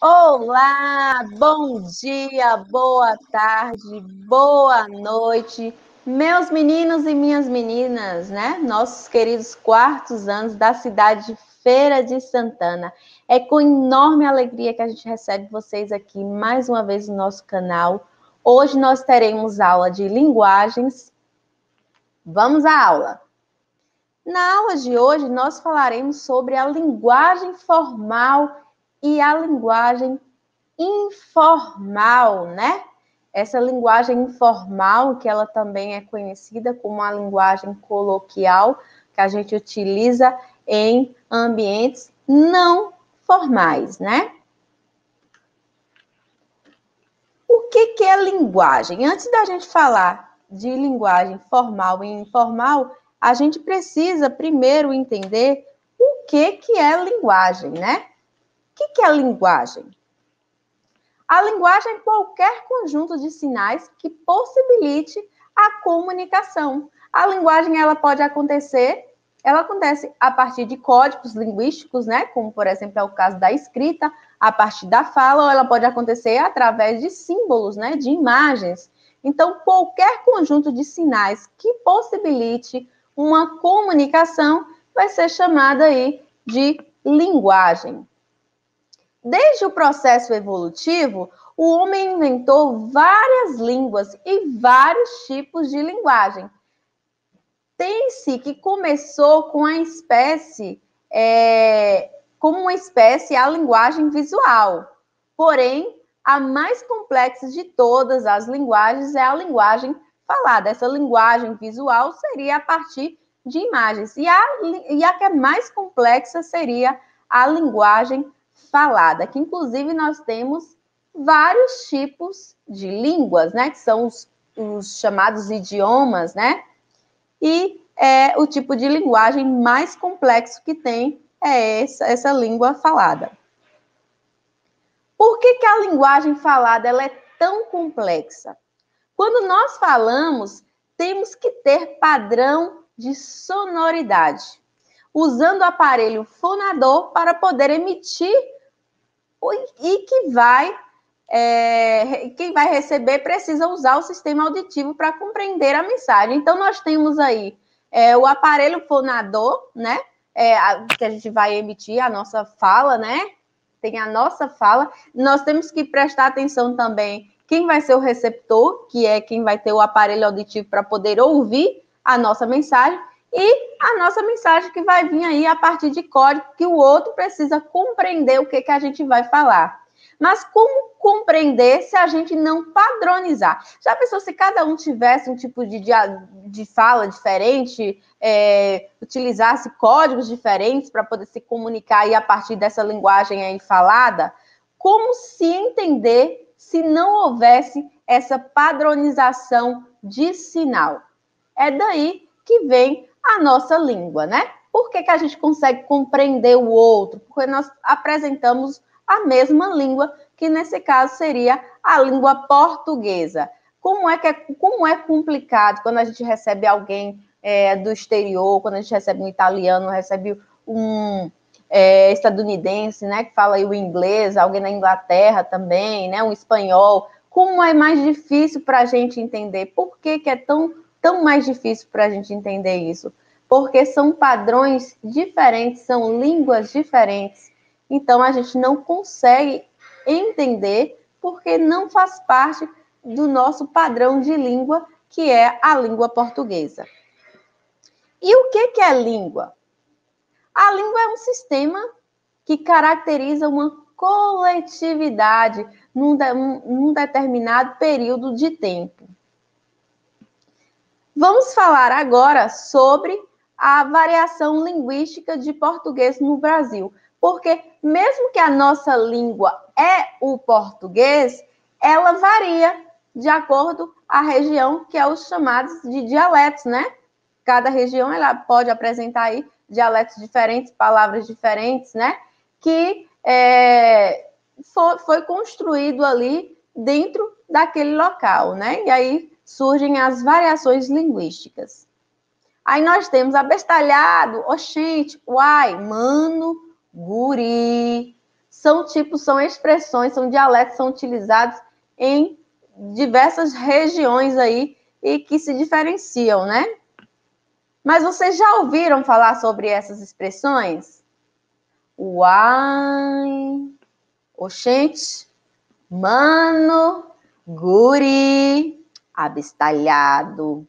Olá, bom dia, boa tarde, boa noite, meus meninos e minhas meninas, né? Nossos queridos quartos anos da cidade de Feira de Santana. É com enorme alegria que a gente recebe vocês aqui mais uma vez no nosso canal. Hoje nós teremos aula de linguagens. Vamos à aula. Na aula de hoje, nós falaremos sobre a linguagem formal e a linguagem informal, né? Essa linguagem informal, que ela também é conhecida como a linguagem coloquial, que a gente utiliza em ambientes não formais, né? O que é linguagem? Antes da gente falar de linguagem formal e informal, a gente precisa primeiro entender o que é linguagem, né? O que é linguagem? A linguagem é qualquer conjunto de sinais que possibilite a comunicação. A linguagem ela acontece a partir de códigos linguísticos, né? Como, por exemplo, é o caso da escrita, a partir da fala, ou ela pode acontecer através de símbolos, né? De imagens. Então, qualquer conjunto de sinais que possibilite uma comunicação vai ser chamada aí de linguagem. Desde o processo evolutivo, o homem inventou várias línguas e vários tipos de linguagem. Tem-se que começou com como uma espécie a linguagem visual. Porém, a mais complexa de todas as linguagens é a linguagem falada. Essa linguagem visual seria a partir de imagens. E a que é mais complexa seria a linguagem falada, que inclusive nós temos vários tipos de línguas, né? Que são os chamados idiomas, né? E o tipo de linguagem mais complexo que tem é essa língua falada. Por que a linguagem falada ela é tão complexa? Quando nós falamos, temos que ter padrão de sonoridade, usando o aparelho fonador para poder emitir e quem vai receber precisa usar o sistema auditivo para compreender a mensagem. Então, nós temos aí o aparelho fonador, né? Que a gente vai emitir a nossa fala, né? Tem a nossa fala. Nós temos que prestar atenção também quem vai ser o receptor, que é quem vai ter o aparelho auditivo para poder ouvir a nossa mensagem, e a nossa mensagem que vai vir aí a partir de código que o outro precisa compreender o que a gente vai falar. Mas como compreender se a gente não padronizar? Já pensou se cada um tivesse um tipo de fala diferente, utilizasse códigos diferentes para poder se comunicar aí a partir dessa linguagem aí falada? Como se entender se não houvesse essa padronização de sinal? É daí que vem a nossa língua, né? Por que a gente consegue compreender o outro? Porque nós apresentamos a mesma língua, que nesse caso seria a língua portuguesa. Como é complicado quando a gente recebe alguém do exterior, quando a gente recebe um italiano, recebe um estadunidense, né, que fala aí o inglês, alguém na Inglaterra também, né, um espanhol. Como é mais difícil para a gente entender? Por que é tão mais difícil para a gente entender isso? Porque são padrões diferentes, são línguas diferentes. Então, a gente não consegue entender porque não faz parte do nosso padrão de língua, que é a língua portuguesa. E o que é língua? A língua é um sistema que caracteriza uma coletividade num determinado período de tempo. Vamos falar agora sobre a variação linguística de português no Brasil. Porque mesmo que a nossa língua é o português, ela varia de acordo com a região, que é os chamados de dialetos, né? Cada região ela pode apresentar aí dialetos diferentes, palavras diferentes, né? Que foi construído ali dentro daquele local, né? E aí surgem as variações linguísticas. Aí nós temos abestalhado, oxente, uai, mano, guri, são tipos, são expressões, são dialetos, são utilizados em diversas regiões aí e que se diferenciam, né? Mas vocês já ouviram falar sobre essas expressões? Uai, oxente, mano, guri, abestalhado.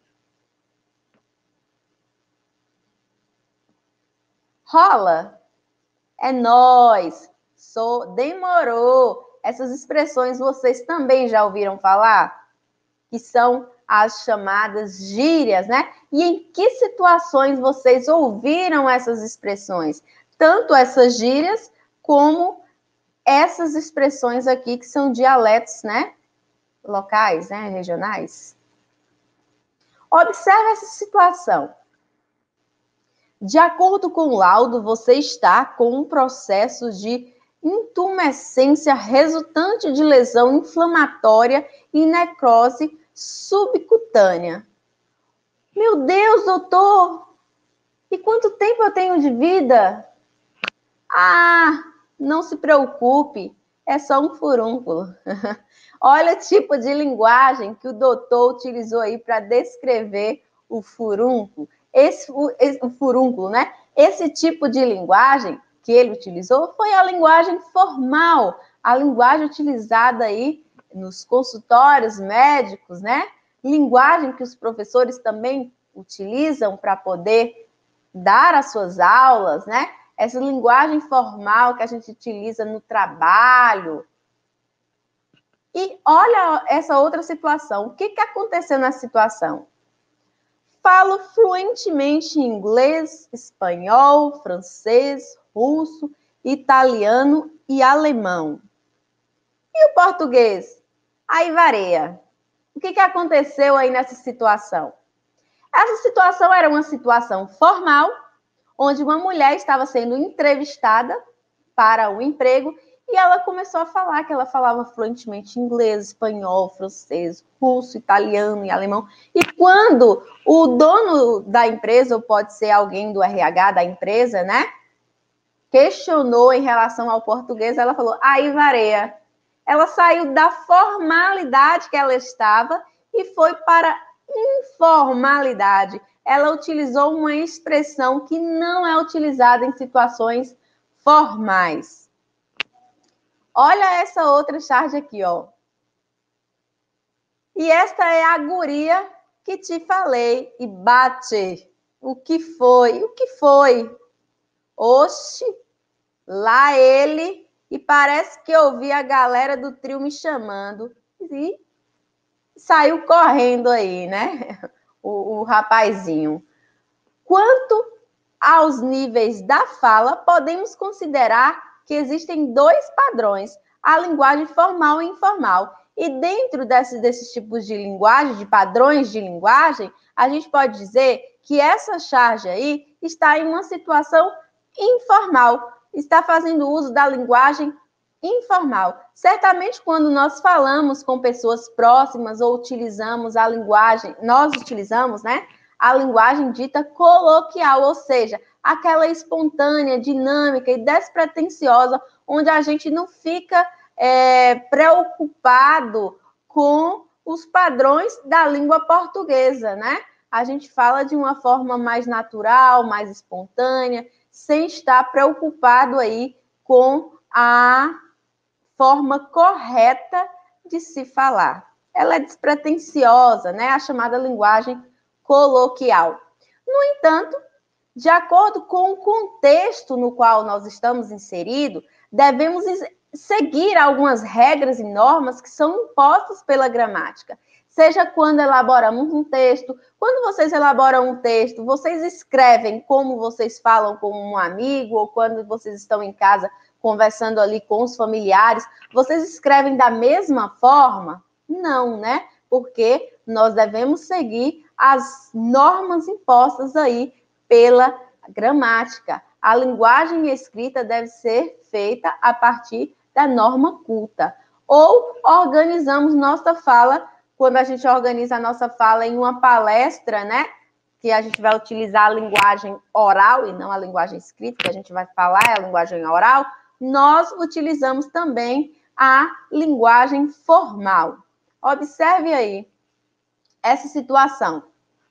Rola, é nóis, demorou. Essas expressões vocês também já ouviram falar? Que são as chamadas gírias, né? E em que situações vocês ouviram essas expressões? Tanto essas gírias como essas expressões aqui que são dialetos, né? Locais, né? Regionais. Observe essa situação. De acordo com o laudo, você está com um processo de intumescência resultante de lesão inflamatória e necrose subcutânea. Meu Deus, doutor! E quanto tempo eu tenho de vida? Ah, não se preocupe, é só um furúnculo. Olha o tipo de linguagem que o doutor utilizou aí para descrever o furúnculo. O furúnculo, né? Esse tipo de linguagem que ele utilizou foi a linguagem formal, a linguagem utilizada aí nos consultórios médicos, né? Linguagem que os professores também utilizam para poder dar as suas aulas, né? Essa linguagem formal que a gente utiliza no trabalho. E olha essa outra situação. O que aconteceu nessa situação? Falo fluentemente inglês, espanhol, francês, russo, italiano e alemão. E o português? Aí varia. O que aconteceu aí nessa situação? Essa situação era uma situação formal, onde uma mulher estava sendo entrevistada para o emprego e ela começou a falar que ela falava fluentemente inglês, espanhol, francês, russo, italiano e alemão. E quando o dono da empresa, ou pode ser alguém do RH da empresa, né, questionou em relação ao português, ela falou, aí varia. Ela saiu da formalidade que ela estava e foi para informalidade. Ela utilizou uma expressão que não é utilizada em situações formais. Olha essa outra charge aqui, ó. E esta é a guria que te falei. E bate. O que foi? O que foi? Oxe, lá ele. E parece que eu vi a galera do trio me chamando. E saiu correndo aí, né? O rapazinho. Quanto aos níveis da fala, podemos considerar que existem dois padrões, a linguagem formal e informal. E dentro desses tipos de linguagem, de padrões de linguagem, a gente pode dizer que essa charge aí está em uma situação informal, está fazendo uso da linguagem informal. Certamente, quando nós falamos com pessoas próximas ou utilizamos a linguagem, nós utilizamos, né, a linguagem dita coloquial, ou seja, aquela espontânea, dinâmica e despretensiosa, onde a gente não fica preocupado com os padrões da língua portuguesa, né? A gente fala de uma forma mais natural, mais espontânea, sem estar preocupado aí com a forma correta de se falar. Ela é despretensiosa, né? A chamada linguagem coloquial. No entanto, de acordo com o contexto no qual nós estamos inseridos, devemos seguir algumas regras e normas que são impostas pela gramática. Seja quando elaboramos um texto, quando vocês elaboram um texto, vocês escrevem como vocês falam com um amigo, ou quando vocês estão em casa conversando ali com os familiares, vocês escrevem da mesma forma? Não, né? Porque nós devemos seguir as normas impostas aí pela gramática. A linguagem escrita deve ser feita a partir da norma culta. Ou organizamos nossa fala, quando a gente organiza a nossa fala em uma palestra, né? Que a gente vai utilizar a linguagem oral e não a linguagem escrita, que a gente vai falar é a linguagem oral. nós utilizamos também a linguagem formal. Observe aí essa situação.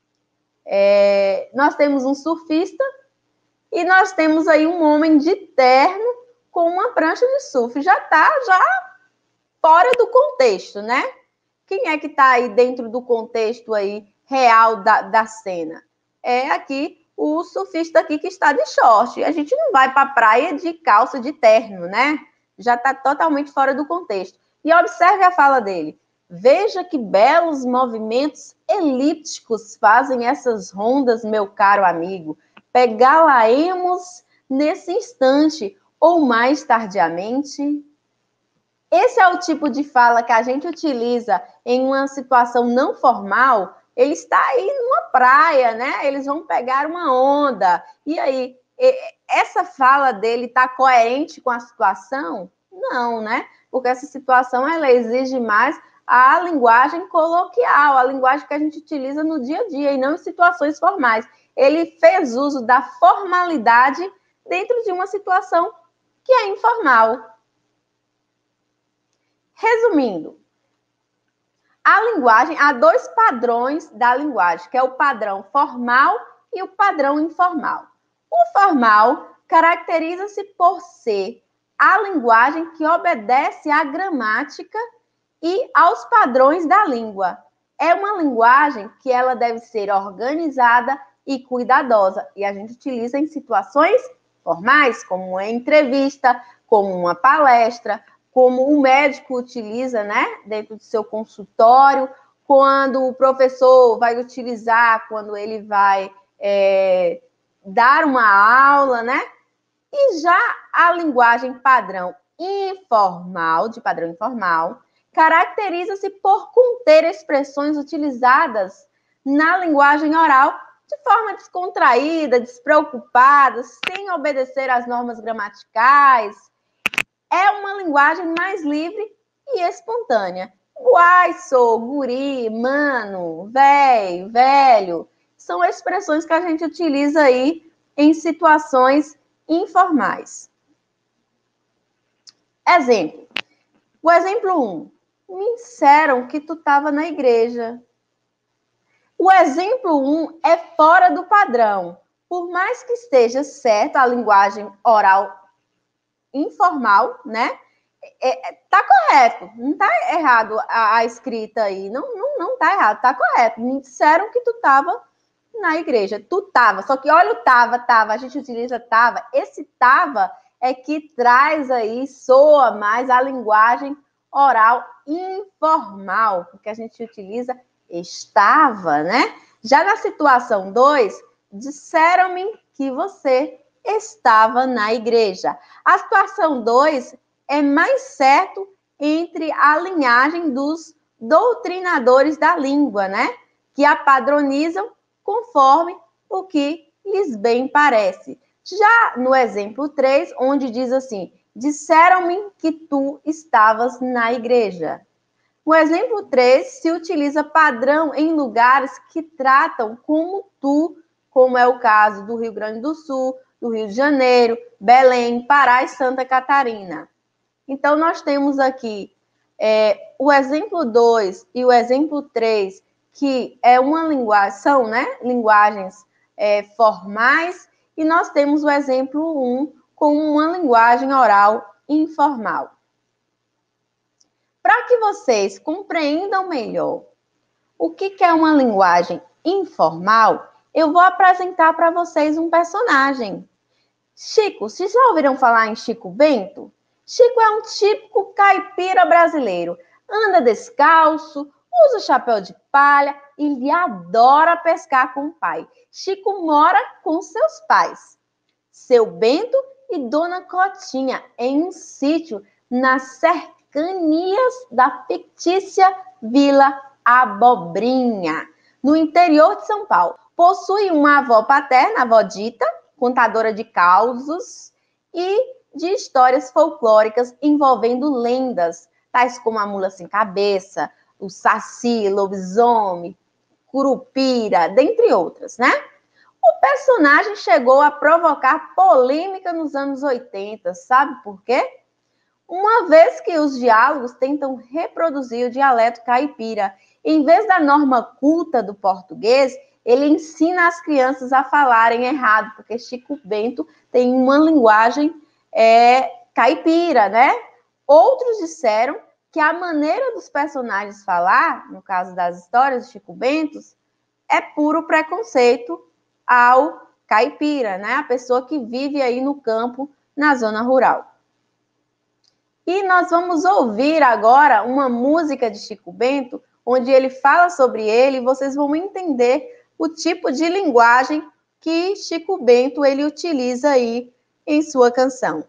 Nós temos um surfista e nós temos aí um homem de terno com uma prancha de surf. Já está fora do contexto, né? Quem é que está aí dentro do contexto aí real da cena? É aqui o surfista aqui que está de short. A gente não vai para a praia de calça de terno, né? Já está totalmente fora do contexto. E observe a fala dele. Veja que belos movimentos elípticos fazem essas rondas, meu caro amigo. Pegá-la-emos nesse instante ou mais tardiamente. Esse é o tipo de fala que a gente utiliza em uma situação não formal. Ele está aí numa praia, né? Eles vão pegar uma onda. E aí, essa fala dele está coerente com a situação? Não, né? Porque essa situação, ela exige mais a linguagem coloquial, a linguagem que a gente utiliza no dia a dia e não em situações formais. Ele fez uso da formalidade dentro de uma situação que é informal. Resumindo, a linguagem, há dois padrões da linguagem, que é o padrão formal e o padrão informal. O formal caracteriza-se por ser a linguagem que obedece à gramática e aos padrões da língua. É uma linguagem que ela deve ser organizada e cuidadosa, e a gente utiliza em situações formais, como uma entrevista, como uma palestra, como o médico utiliza, né, dentro do seu consultório, quando o professor vai utilizar, quando ele vai dar uma aula, né? E já a linguagem padrão informal, de padrão informal, caracteriza-se por conter expressões utilizadas na linguagem oral de forma descontraída, despreocupada, sem obedecer às normas gramaticais. É uma linguagem mais livre e espontânea. Uai, sou, guri, mano, véi, velho. São expressões que a gente utiliza aí em situações informais. Exemplo. O exemplo 1. Me disseram que tu estava na igreja. O exemplo 1 é fora do padrão. Por mais que esteja certo a linguagem oral informal, né? Tá correto, não tá errado a escrita aí, não tá errado, tá correto. Me disseram que tu tava na igreja, tu tava, só que olha o tava, a gente utiliza tava, esse tava é que traz aí, soa mais a linguagem oral informal, porque a gente utiliza estava, né? Já na situação 2, disseram-me que você estava na igreja. A situação 2 é mais certo entre a linhagem dos doutrinadores da língua, né? Que a padronizam conforme o que lhes bem parece. Já no exemplo 3, onde diz assim, disseram-me que tu estavas na igreja. No exemplo 3, se utiliza padrão em lugares que tratam como tu, como é o caso do Rio Grande do Sul, do Rio de Janeiro, Belém, Pará e Santa Catarina. Então, nós temos aqui o exemplo 2 e o exemplo 3, que é uma linguagem, são, né, linguagens formais, e nós temos o exemplo 1 com uma linguagem oral informal. Para que vocês compreendam melhor o que é uma linguagem informal, eu vou apresentar para vocês um personagem. Chico, vocês já ouviram falar em Chico Bento? Chico é um típico caipira brasileiro. Anda descalço, usa chapéu de palha e ele adora pescar com o pai. Chico mora com seus pais, seu Bento e Dona Cotinha, em um sítio nas cercanias da fictícia Vila Abobrinha, no interior de São Paulo. Possui uma avó paterna, a avó Dita, contadora de causos e de histórias folclóricas envolvendo lendas, tais como a mula sem cabeça, o saci, lobisomem, curupira, dentre outras, né? O personagem chegou a provocar polêmica nos anos 80, sabe por quê? Uma vez que os diálogos tentam reproduzir o dialeto caipira, em vez da norma culta do português, ele ensina as crianças a falarem errado, porque Chico Bento tem uma linguagem caipira, né? Outros disseram que a maneira dos personagens falar, no caso das histórias de Chico Bento, é puro preconceito ao caipira, né? A pessoa que vive aí no campo, na zona rural. E nós vamos ouvir agora uma música de Chico Bento, onde ele fala sobre ele, e vocês vão entender o tipo de linguagem que Chico Bento ele utiliza aí em sua canção.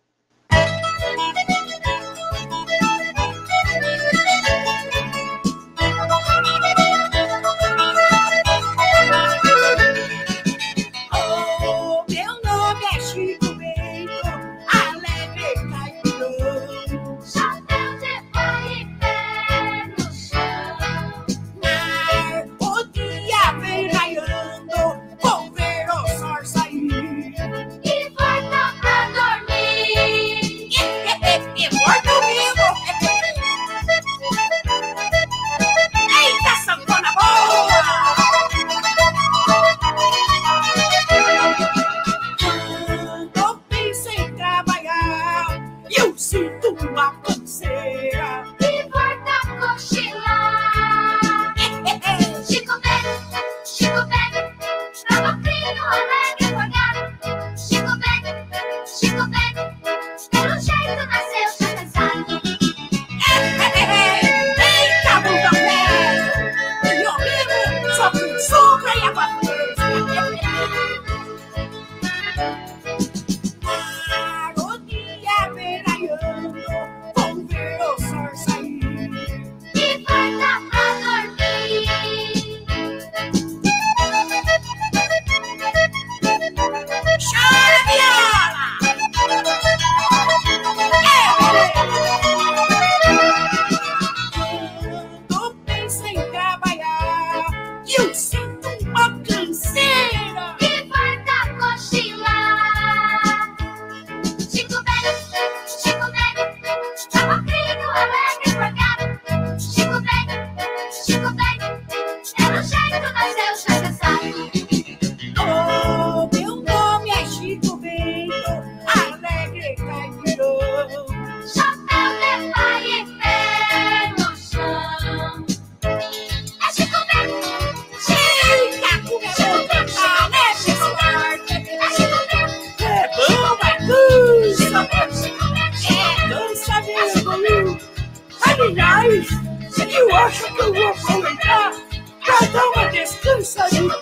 Aliás, eu acho que eu vou aproveitar para dar uma descansadinha,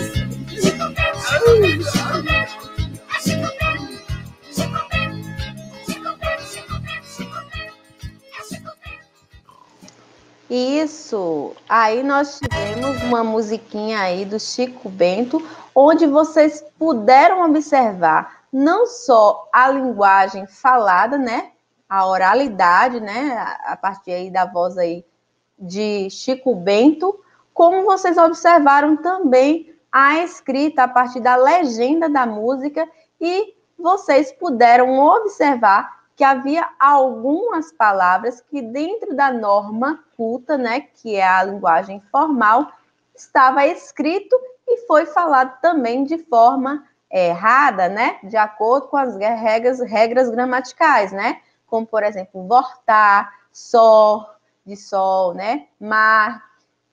Isso. Aí nós tivemos uma musiquinha aí do Chico Bento, onde vocês puderam observar não só a linguagem falada, né? A oralidade, né? A partir aí da voz aí de Chico Bento, como vocês observaram também a escrita a partir da legenda da música e vocês puderam observar que havia algumas palavras que dentro da norma culta, né, que é a linguagem formal, estava escrito e foi falado também de forma errada, né, de acordo com as regras gramaticais, né, como, por exemplo, vortar, sor, de sol, né, mar,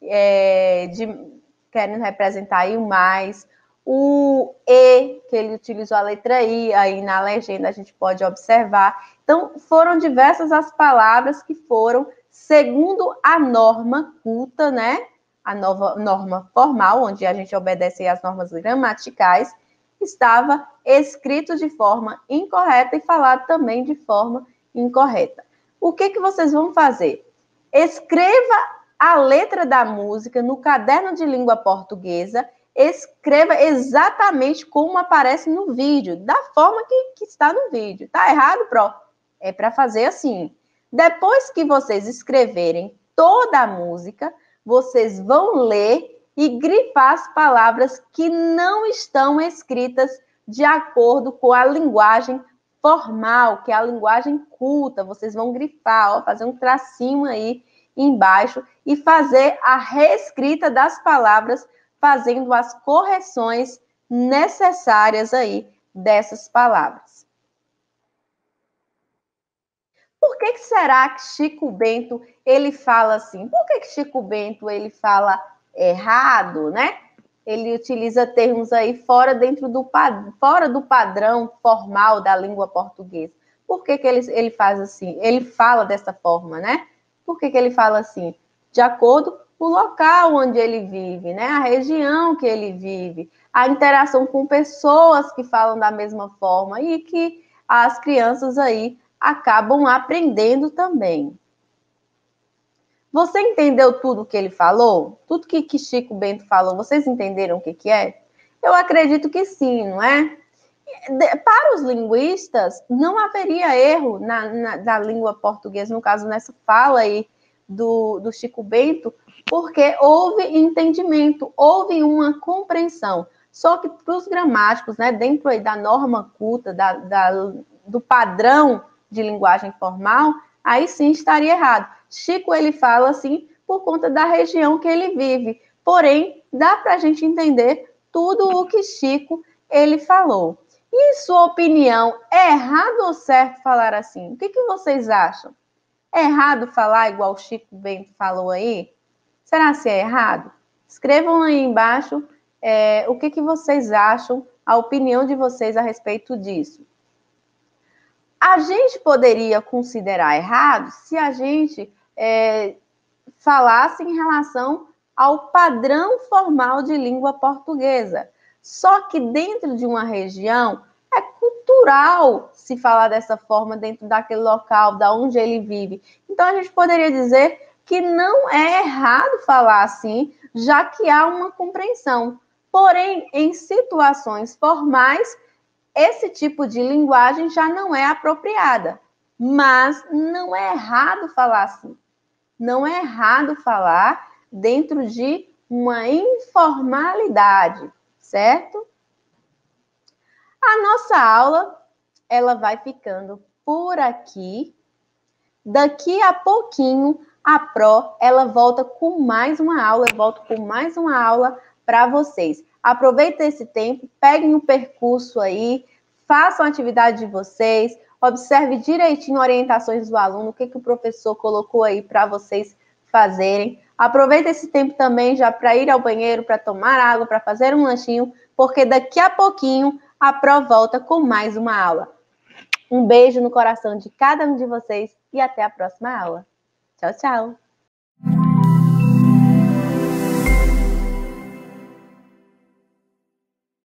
querendo representar aí o mais, o E, que ele utilizou a letra I, aí na legenda a gente pode observar. Então, foram diversas as palavras que foram, segundo a norma culta, né, a nova norma formal, onde a gente obedece às normas gramaticais, estava escrito de forma incorreta e falado também de forma incorreta. O que vocês vão fazer? Escreva a letra da música no caderno de língua portuguesa, escreva exatamente como aparece no vídeo, da forma que está no vídeo. Tá errado, Pro? É para fazer assim. Depois que vocês escreverem toda a música, vocês vão ler e grifar as palavras que não estão escritas de acordo com a linguagem formal, que é a linguagem culta. Vocês vão grifar, ó, fazer um tracinho aí embaixo e fazer a reescrita das palavras, fazendo as correções necessárias aí dessas palavras. Por que será que Chico Bento ele fala assim? Por que Chico Bento ele fala errado, né? Ele utiliza termos aí fora do padrão formal da língua portuguesa. Por que ele faz assim? Ele fala dessa forma, né? Por que ele fala assim? De acordo com o local onde ele vive, né? A região que ele vive, a interação com pessoas que falam da mesma forma e que as crianças aí acabam aprendendo também. Você entendeu tudo o que ele falou? Tudo que Chico Bento falou, vocês entenderam o que é? Eu acredito que sim, não é? Para os linguistas, não haveria erro na língua portuguesa, no caso, nessa fala aí do Chico Bento, porque houve entendimento, houve uma compreensão. Só que para os gramáticos, né, dentro aí da norma culta, do padrão de linguagem formal, aí sim estaria errado. Chico, ele fala assim por conta da região que ele vive. Porém, dá para a gente entender tudo o que Chico, ele falou. E sua opinião, é errado ou certo falar assim? O que vocês acham? É errado falar igual o Chico Bento falou aí? Será que é errado? Escrevam aí embaixo o que vocês acham, a opinião de vocês a respeito disso. A gente poderia considerar errado se a gente falasse em relação ao padrão formal de língua portuguesa. Só que dentro de uma região é cultural se falar dessa forma dentro daquele local, da onde ele vive. Então a gente poderia dizer que não é errado falar assim, já que há uma compreensão. Porém, em situações formais, esse tipo de linguagem já não é apropriada. Mas não é errado falar assim. Não é errado falar dentro de uma informalidade, certo? A nossa aula, ela vai ficando por aqui. Daqui a pouquinho, a Pro, ela volta com mais uma aula. Eu volto com mais uma aula para vocês. Aproveitem esse tempo, peguem o percurso aí, façam a atividade de vocês, observe direitinho orientações do aluno, o que o professor colocou aí para vocês fazerem. Aproveita esse tempo também já para ir ao banheiro, para tomar água, para fazer um lanchinho, porque daqui a pouquinho a Pro volta com mais uma aula. Um beijo no coração de cada um de vocês e até a próxima aula. Tchau, tchau!